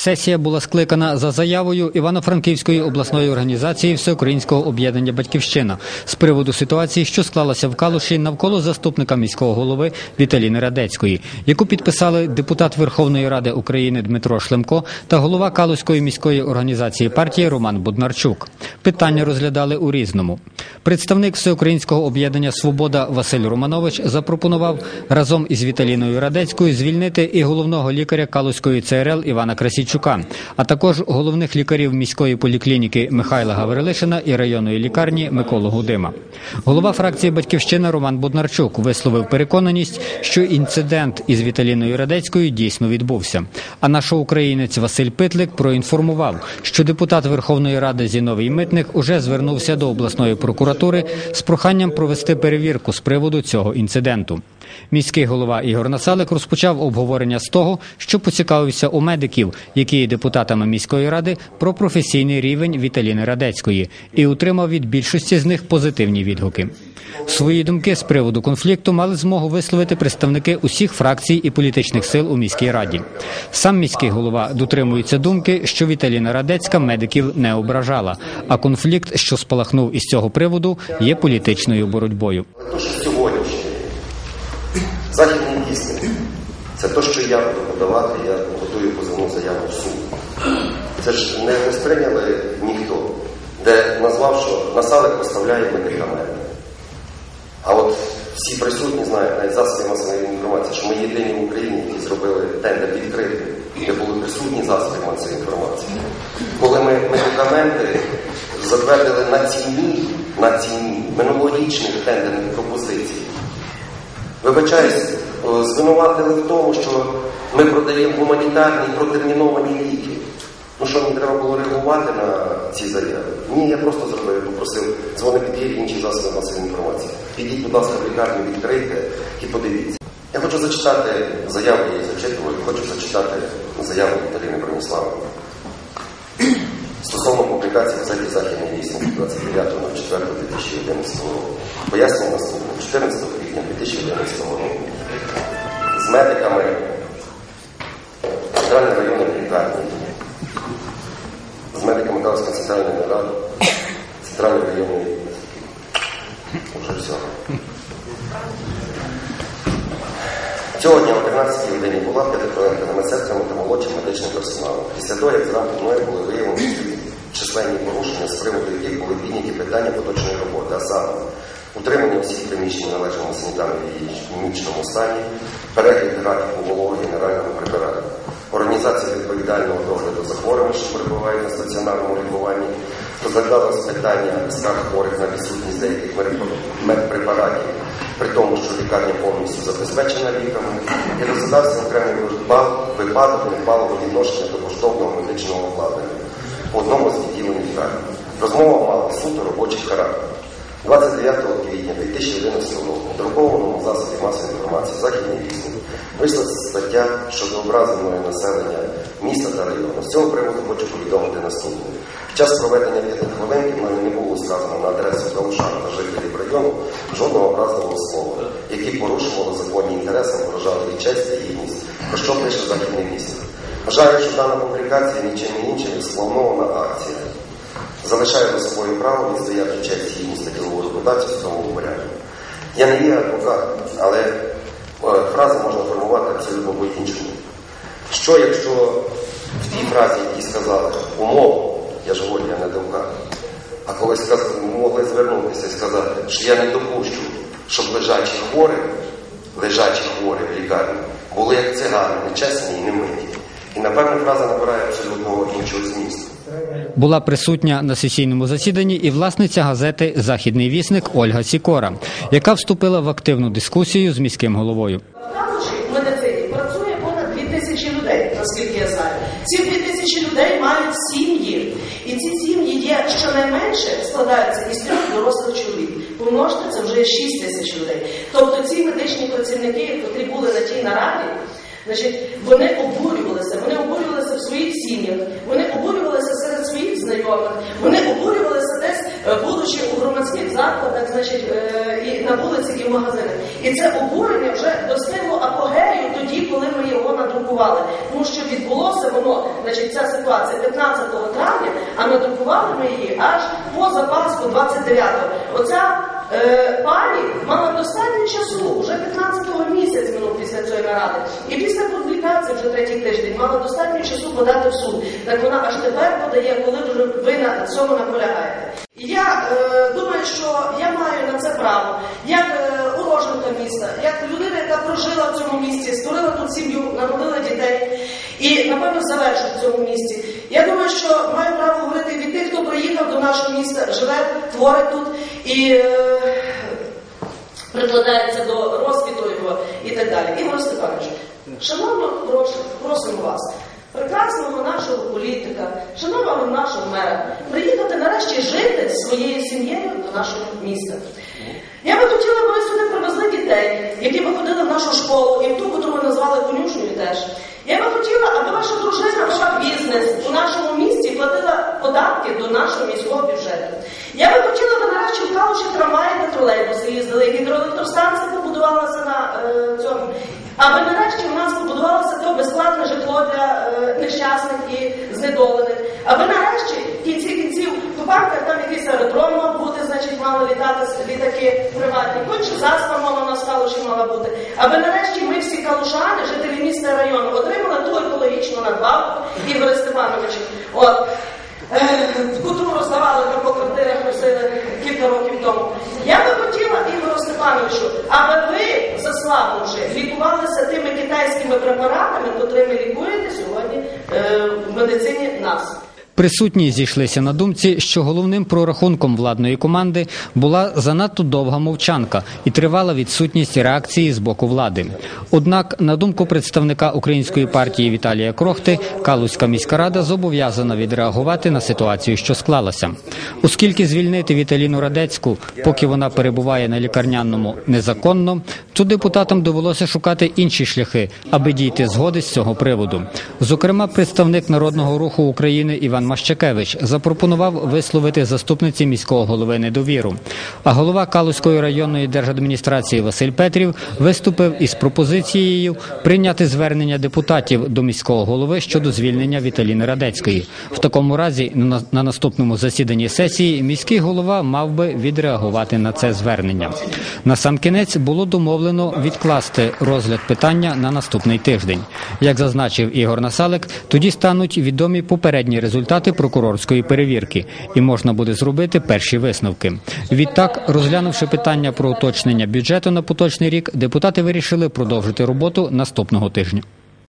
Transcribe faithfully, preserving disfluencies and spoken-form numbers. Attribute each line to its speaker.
Speaker 1: Сесія була скликана за заявою Івано-Франківської обласної організації Всеукраїнського об'єднання «Батьківщина» з приводу ситуації, що склалася в Калуші навколо заступника міського голови Віталіни Радецької, яку підписали депутат Верховної Ради України Дмитро Шлемко та голова Калуської міської організації партії Роман Боднарчук. Питання розглядали у Різному. Представник Всеукраїнського об'єднання «Свобода» Василь Романович запропонував разом із Віталіною Радецькою звільнити і головного лікаря Калуської Це Ер Ел Івана Красійчука, а також головних лікарів міської поліклініки Михайла Гаврилишина і районної лікарні Миколу Гудима. Голова фракції «Батьківщина» Роман Боднарчук висловив переконаність, що інцидент із Віталіною Радецькою дійсно відбувся. А наш українець Василь Питлик проінформував, що депутат Верховної Ради Зіновій Митник уже звернувся до обласної прокуратури з проханням провести перевірку з приводу цього інциденту. Міський голова Ігор Насалик розпочав обговорення з того, що поцікавився у медиків, які є депутатами міської ради, про професійний рівень Віталіни Радецької і отримав від більшості з них позитивні відгуки. Свої думки з приводу конфлікту мали змогу висловити представники усіх фракцій і політичних сил у міській раді. Сам міський голова дотримується думки, що Віталіна Радецька медиків не ображала, а конфлікт, що спалахнув із цього приводу, є політичною боротьбою.
Speaker 2: Західний вісник – це те, що я буду подавати, я готую позовну заяву в суд. Це ж не, не сприйняли ніхто, де назвав, що Насалик поставляє медикаменти. А от всі присутні знають, навіть засоби масової інформації, що ми єдині в Україні, які зробили тендер відкритий, де були присутні засоби масової інформації. Коли ми медикаменти затвердили на ціні, на ціні минулорічних тендерних пропозицій, вибачаюсь, звинуватили в тому, що ми продаємо гуманітарні і протерміновані ліки. Ну що, мені треба було реагувати на ці заяви? Ні, я просто зробив, попросив дзвони під'їзд і інші засоби масової інформації. Підіть, будь ласка, в лікарню, відкрийте і подивіться. Я хочу зачитати заяву, я її зачитував, хочу зачитати заяву Віталіни Броніславовни. Стосовно публікації в газеті «Західний вісник» двадцять дев'ятого четвертого дві тисячі одинадцятого року. Пояснюю наступне. чотирнадцятого квітня дві тисячі одинадцятого року з медиками Центральної районної лікарні, з медиками Калуської центральної ради, Центральної районної вже все. Цього дня о тринадцятій годині була п'ятихвилинка на медсестрами та молодшим медичним персоналом. Після того, як зранку мною були виявлені численні порушення, з приводу яких були підняті питання поточної роботи, а саме утримання всіх приміщень в належному санітарно-гігієнічному стані, перегляд графіку вологого генерального препарату, організація відповідального догляду за хворими, що перебувають на стаціонарному лікуванні, розглядалось питання скарг хворих на відсутність деяких медпрепаратів, при тому, що лікарня повністю забезпечена ліками, і розглядався окремий випадок недбалого відношення до коштовного медичного обладнання по одному з відділень лікарні. Розмова мала суто робочий характер. двадцять дев'ятого квітня дві тисячі одинадцятого року в друкованому засобі масової інформації «Західний вісник» вийшла стаття щодо образеного населення міста та району. З цього приводу хочу повідомити наступне. Під час проведення п'ятихвилинки в мене не було сказано на адресу калушан та жителів району жодного образливого слова, які порушували законні інтереси, вражали і честь та гідність, про що пише «Західний вісник». Вважаю, що дана публікація нічим іншим як спланована акція. Залишаю за собою право відстояти честь, гідність та ділову репутацію в тому порядку. Я не є адвокат, але фрази можна формувати абсолютно по-іншому. Що, якщо в тій фразі, які сказали, умовно, я ж говорю, я не адвокат, а колись сказали, могли звернутися і сказати, що я не допущу, щоб лежачі хворі, лежачі хворі в лікарні були як цигани, нечесні і немиті. І, напевно, фраза набирає абсолютно іншого змісту.
Speaker 1: Була присутня на сесійному засіданні і власниця газети «Західний вісник» Ольга Сікора, яка вступила в активну дискусію з міським головою.
Speaker 3: В медицині працює понад дві тисячі людей, наскільки я знаю. Ці дві тисячі людей мають сім'ї. І ці сім'ї є щонайменше складаються із трьох дорослих чоловік. Помножте, це вже шість тисяч людей. Тобто ці медичні працівники, які були на тій нараді, значить, вони обурювалися, вони обурювалися в своїх сім'ях, вони обурювалися серед своїх знайомих, вони обурювалися десь, будучи у громадських закладах, значить, і на вулиці, і в магазинах. І це обурення вже достигло апогею тоді, коли ми його надрукували. надрукували, тому що відбулося воно, значить, ця ситуація п'ятнадцятого травня, а надрукували ми її аж поза Пасху двадцять дев'ятого. Оця е, пані мала достатньо часу, вже п'ятнадцятого місяць минув після цієї наради, і після публікації вже третій тиждень мала достатньо часу подати в суд. Так вона аж тепер подає, коли вже ви на цьому наполягаєте. Я е, думаю, що я маю на це право, як е, уроженка міста, як людина, яка прожила в цьому місті, створила тут сім'ю, народила дітей і, напевно, завершить в цьому місті. Я думаю, що маю право говорити від тих, хто приїхав до нашого міста, живе, творить тут і е, прикладається до розквіту його і так далі. Ігор Степанович, шановно, просимо вас, прекрасного нашого політика, шановного нашого мера, приїхати нарешті жити зі своєю сім'єю до нашого міста. Я би хотіла, аби ви сюди привезли дітей, які би ходили в нашу школу, і в ту, яку ви назвали конюшнею теж. Я би хотіла, аби ваша дружина вела бізнес у нашому місті і платила податки до нашого міського бюджету. Я би хотіла, аби нарешті в Калуші трамваї та тролейбуси їздили, гідроелектростанція побудувалася на е, цьому. Аби нарешті у нас побудувалося то безплатне житло для е, нещасних і знедолених. Аби нарешті в кінці кінців в парках там якийсь аеродром мав бути, значить мали літати літаки приватні, конче заспа мала у нас в Калуші мала бути. Аби нарешті ми всі калушани, жителі міста і району, отримали ту екологічну надбавку, Ігоре Степановичу. От. Кутру роздавали по квартирах, просили кілька років тому. Я би хотіла, Ігору Степановичу, аби ви, заслабнувши, лікувалися тими китайськими препаратами, котрими лікуєте сьогодні е, в медицині нас.
Speaker 1: Присутні зійшлися на думці, що головним прорахунком владної команди була занадто довга мовчанка і тривала відсутність реакції з боку влади. Однак, на думку представника Української партії Віталія Крохти, Калузька міська рада зобов'язана відреагувати на ситуацію, що склалася. Оскільки звільнити Віталіну Радецьку, поки вона перебуває на лікарняному, незаконно, то депутатам довелося шукати інші шляхи, аби дійти згоди з цього приводу. Зокрема, представник Народного руху України Іван Мащакевич запропонував висловити заступниці міського голови недовіру. А голова Калузької районної держадміністрації Василь Петрів виступив із пропозицією прийняти звернення депутатів до міського голови щодо звільнення Віталіни Радецької. В такому разі на наступному засіданні сесії міський голова мав би відреагувати на це звернення. Насамкінець було домовлено відкласти розгляд питання на наступний тиждень. Як зазначив Ігор Насалик, тоді стануть відомі попередні результати прокурорської перевірки і можна буде зробити перші висновки. Відтак, розглянувши питання про уточнення бюджету на поточний рік, депутати вирішили продовжити роботу наступного тижня.